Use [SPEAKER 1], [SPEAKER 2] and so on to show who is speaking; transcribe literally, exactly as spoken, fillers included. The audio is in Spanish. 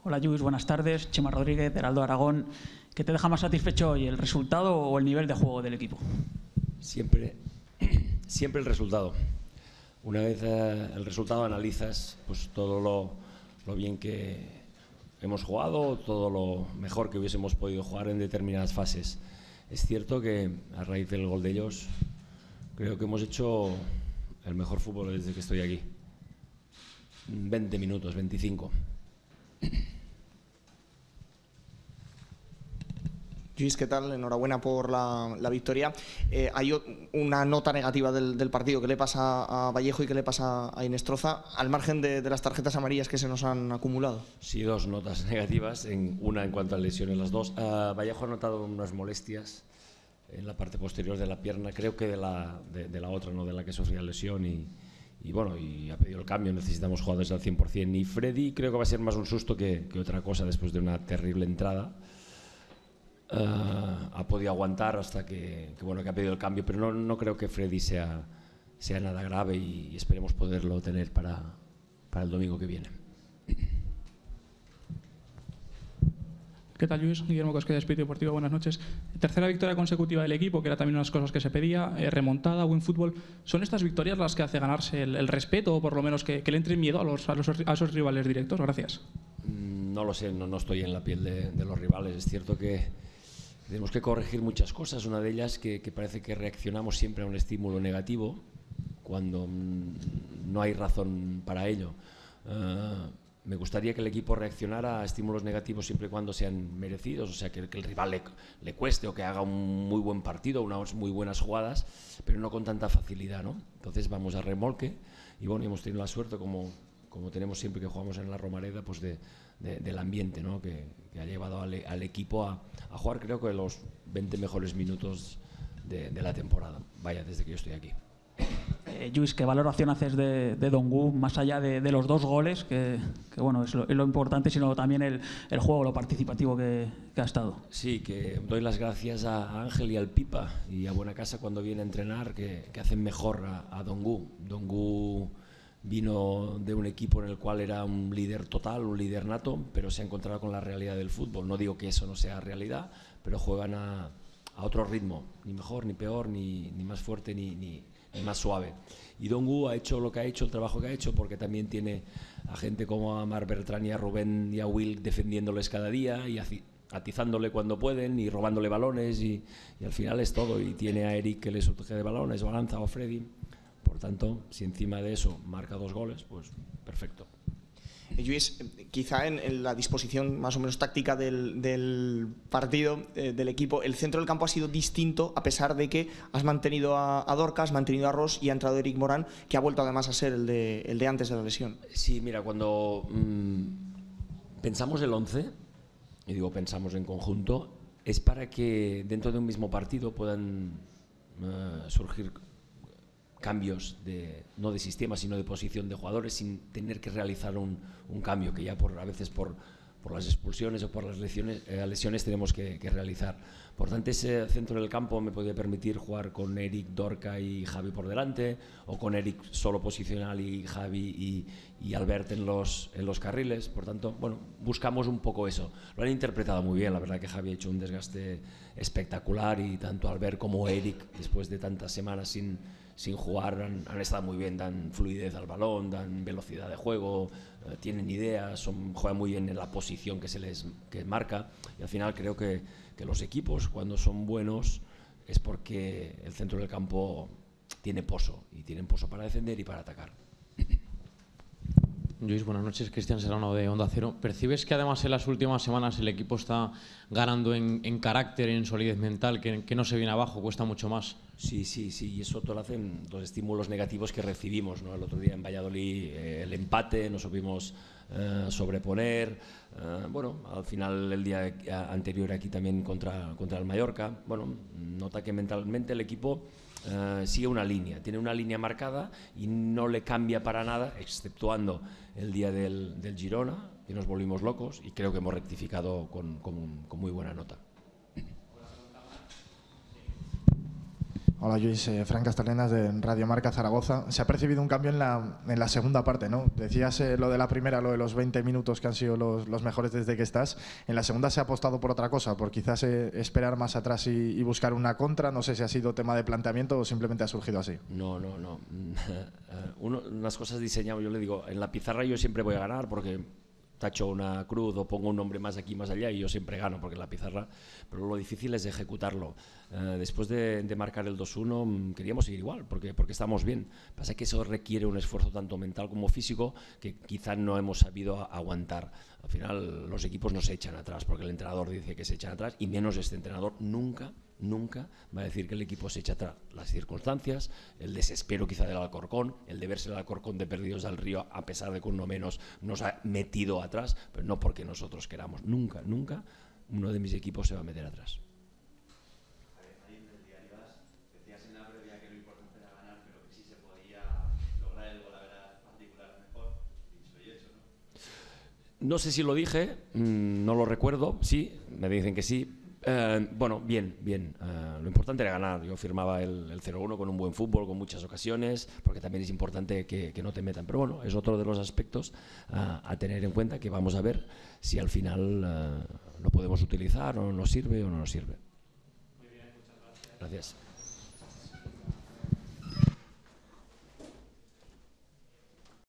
[SPEAKER 1] Hola, Lluís, buenas tardes. Chema Rodríguez, Heraldo Aragón. ¿Qué te deja más satisfecho hoy, el resultado o el nivel de juego del equipo?
[SPEAKER 2] Siempre, siempre el resultado. Una vez eh, el resultado analizas pues todo lo, lo bien que hemos jugado, todo lo mejor que hubiésemos podido jugar en determinadas fases. Es cierto que a raíz del gol de ellos creo que hemos hecho el mejor fútbol desde que estoy aquí. veinte minutos, veinticinco.
[SPEAKER 3] Lluís, ¿qué tal? Enhorabuena por la, la victoria. Eh, hay una nota negativa del, del partido. ¿Qué le pasa a Vallejo y qué le pasa a Hinestroza, al margen de, de las tarjetas amarillas que se nos han acumulado?
[SPEAKER 2] Sí, dos notas negativas, en, una en cuanto a lesiones, las dos. Uh, Vallejo ha notado unas molestias en la parte posterior de la pierna, creo que de la, de, de la otra, no de la que sufría lesión, y, y bueno, y ha pedido el cambio. Necesitamos jugadores al cien por cien. Y Freddy creo que va a ser más un susto que, que otra cosa después de una terrible entrada. Uh, ha podido aguantar hasta que, que, bueno, que ha pedido el cambio, pero no, no creo que Freddy sea, sea nada grave, y, y esperemos poderlo tener para, para el domingo que viene.
[SPEAKER 4] ¿Qué tal, Lluís? Guillermo Cosque, de Espíritu Deportivo, buenas noches. Tercera victoria consecutiva del equipo, que era también una de las cosas que se pedía, eh, remontada, buen fútbol. ¿Son estas victorias las que hace ganarse el, el respeto, o por lo menos que, que le entre miedo a, los, a, los, a esos rivales directos? Gracias.
[SPEAKER 2] Mm, no lo sé, no, no estoy en la piel de, de los rivales. Es cierto que tenemos que corregir muchas cosas. Una de ellas que, que parece que reaccionamos siempre a un estímulo negativo cuando mm, no hay razón para ello. Uh, me gustaría que el equipo reaccionara a estímulos negativos siempre y cuando sean merecidos, o sea, que, que el rival le, le cueste o que haga un muy buen partido, unas muy buenas jugadas, pero no con tanta facilidad, ¿no? Entonces vamos a remolque y bueno, hemos tenido la suerte, como, como tenemos siempre que jugamos en la Romareda, pues de, de, del ambiente, ¿no? que, que ha llevado al, al equipo a, a jugar, creo que los veinte mejores minutos de, de la temporada, vaya, desde que yo estoy aquí.
[SPEAKER 1] Eh, Lluís, ¿qué valoración haces de, de Dongu, más allá de, de los dos goles, que, que bueno, es lo, es lo importante, sino también el, el juego, lo participativo que, que ha estado?
[SPEAKER 2] Sí, que doy las gracias a Ángel y al Pipa y a Buenacasa cuando viene a entrenar, que, que hacen mejor a, a Dongu. Dongu vino de un equipo en el cual era un líder total, un líder nato, pero se ha encontrado con la realidad del fútbol. No digo que eso no sea realidad, pero juegan a, a otro ritmo, ni mejor, ni peor, ni, ni más fuerte, ni, ni, ni más suave. Y Dongu ha hecho lo que ha hecho, el trabajo que ha hecho, porque también tiene a gente como a Marc Bertrand y a Rubén y a Will defendiéndoles cada día y atizándole cuando pueden y robándole balones, y, y al final es todo. Y tiene a Eric que le surge de balones, o a Lanza o a Freddy. Por tanto, si encima de eso marca dos goles, pues perfecto.
[SPEAKER 3] Lluís, quizá en, en la disposición más o menos táctica del, del partido, eh, del equipo, el centro del campo ha sido distinto, a pesar de que has mantenido a, a Dorca, has mantenido a Ross y ha entrado Eric Morán, que ha vuelto además a ser el de, el de antes de la lesión.
[SPEAKER 2] Sí, mira, cuando mmm, pensamos el once, y digo pensamos en conjunto, es para que dentro de un mismo partido puedan uh, surgir cambios, de, no de sistema, sino de posición de jugadores, sin tener que realizar un, un cambio que ya por, a veces por, por las expulsiones o por las lesiones, eh, lesiones tenemos que, que realizar. Por tanto, ese centro del campo me podía permitir jugar con Eric, Dorca y Javi por delante, o con Eric solo posicional y Javi y, y Albert en los, en los carriles. Por tanto, bueno, buscamos un poco eso. Lo han interpretado muy bien, la verdad que Javi ha hecho un desgaste espectacular, y tanto Albert como Eric, después de tantas semanas sin sin jugar, han, han estado muy bien, dan fluidez al balón, dan velocidad de juego, eh, tienen ideas, son, juegan muy bien en la posición que se les que marca, y al final creo que, que los equipos, cuando son buenos, es porque el centro del campo tiene pozo, y tienen pozo para defender y para atacar.
[SPEAKER 5] Lluís, buenas noches. Cristian Serrano, de Onda Cero. ¿Percibes que además en las últimas semanas el equipo está ganando en, en carácter, en solidez mental, que, que no se viene abajo, cuesta mucho más?
[SPEAKER 2] Sí, sí, sí, y eso todo lo hacen los estímulos negativos que recibimos, ¿no? El otro día en Valladolid eh, el empate, nos supimos eh, sobreponer, eh, bueno, al final el día anterior aquí también contra, contra el Mallorca. Bueno, nota que mentalmente el equipo Uh, sigue una línea, tiene una línea marcada y no le cambia para nada, exceptuando el día del, del Girona, que nos volvimos locos, y creo que hemos rectificado con, con, con muy buena nota.
[SPEAKER 6] Hola Luis, eh, Fran Castellenas de Radio Marca Zaragoza. Se ha percibido un cambio en la, en la segunda parte, ¿no? Decías eh, lo de la primera, lo de los veinte minutos que han sido los, los mejores desde que estás. En la segunda se ha apostado por otra cosa, por quizás eh, esperar más atrás y, y buscar una contra. No sé si ha sido tema de planteamiento o simplemente ha surgido así.
[SPEAKER 2] No, no, no. Uno, unas cosas diseñadas, yo le digo, en la pizarra yo siempre voy a ganar porque tacho una cruz o pongo un nombre más aquí, más allá y yo siempre gano porque en la pizarra, pero lo difícil es ejecutarlo. Eh, después de, de marcar el dos uno queríamos seguir igual porque, porque estamos bien. Pasa que eso requiere un esfuerzo tanto mental como físico que quizás no hemos sabido aguantar. Al final los equipos no se echan atrás porque el entrenador dice que se echan atrás y menos este entrenador nunca nunca va a decir que el equipo se echa atrás. Las circunstancias, el desespero quizá del Alcorcón, el de verse el Alcorcón de perdidos al río a pesar de que uno menos nos ha metido atrás, pero no porque nosotros queramos. Nunca, nunca uno de mis equipos se va a meter atrás. No sé si lo dije, no lo recuerdo, sí, me dicen que sí. Eh, bueno, bien, bien. Eh, lo importante era ganar. Yo firmaba el, el cero uno con un buen fútbol, con muchas ocasiones, porque también es importante que, que no te metan. Pero bueno, es otro de los aspectos uh, a tener en cuenta, que vamos a ver si al final uh, lo podemos utilizar o nos sirve o no nos sirve. Muy bien, muchas gracias. Gracias.